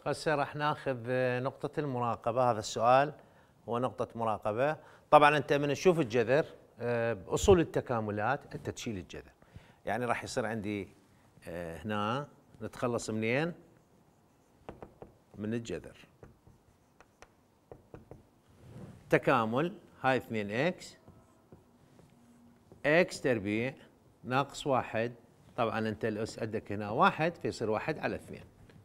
هسه راح ناخذ نقطة المراقبة. هذا السؤال هو نقطة مراقبة. طبعا انت من تشوف الجذر بأصول التكاملات انت تشيل الجذر، يعني راح يصير عندي هنا نتخلص منين؟ من الجذر. تكامل هاي 2 اكس اكس تربيع ناقص 1، طبعا انت الاس عندك هنا 1 فيصير 1 على 2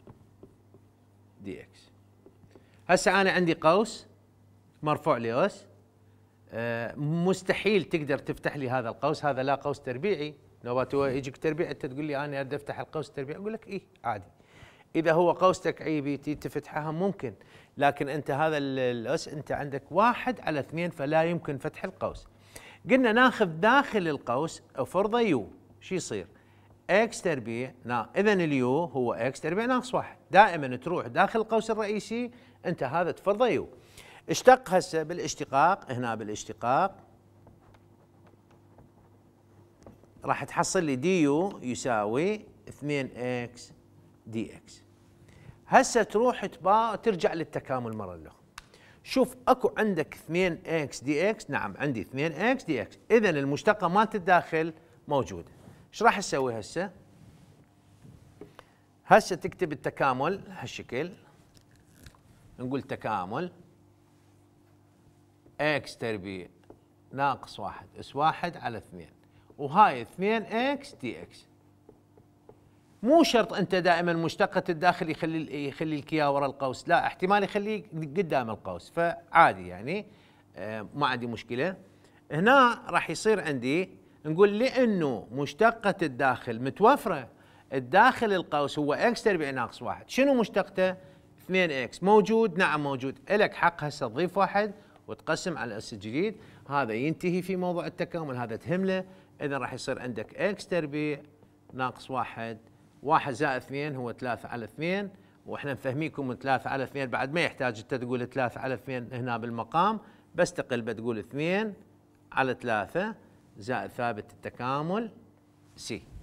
دي اكس. هسه انا عندي قوس مرفوع لاس، مستحيل تقدر تفتح لي هذا القوس، هذا لا قوس تربيعي. نوبات هو يجيك تربيع انت تقول لي انا اريد افتح القوس التربيعي، اقول لك ايه عادي. اذا هو قوس تكعيبي تفتحها ممكن، لكن انت هذا الاس انت عندك 1 على 2 فلا يمكن فتح القوس. قلنا ناخذ داخل القوس افرضه يو، شو يصير؟ اكس تربيع اذا اليو هو اكس تربيع ناقص 1، دائما تروح داخل القوس الرئيسي انت هذا تفرضه يو. اشتق هسه بالاشتقاق، هنا بالاشتقاق راح تحصل لي دي يو يساوي 2 اكس دي اكس. هسه تروح ترجع للتكامل مره اخرى. شوف اكو عندك 2 اكس دي اكس، نعم عندي 2 اكس دي اكس، اذا المشتقه مالت الداخل موجوده. ايش راح اسوي هسه؟ هسه تكتب التكامل هالشكل، نقول تكامل اكس تربيع ناقص 1 اس 1 على 2، وهاي 2 اكس دي اكس. مو شرط انت دائما مشتقة الداخل يخلي لك اياه ورا القوس، لا احتمال يخليه قدام القوس، فعادي يعني ما عندي مشكلة. هنا راح يصير عندي نقول لانه مشتقة الداخل متوفرة الداخل القوس هو اكس تربيع ناقص 1، شنو مشتقته؟ 2 اكس. موجود؟ نعم موجود. الك حق هسه تضيف 1 وتقسم على الاس الجديد، هذا ينتهي في موضوع التكامل، هذا تهمله. اذا راح يصير عندك اكس تربيع ناقص 1 زائد 2 هو 3 على 2، واحنا نفهميكم 3 على 2 بعد ما يحتاج انت تقول 3 على 2 هنا بالمقام، بس تقل بتقول 2 على 3 زائد ثابت التكامل سي.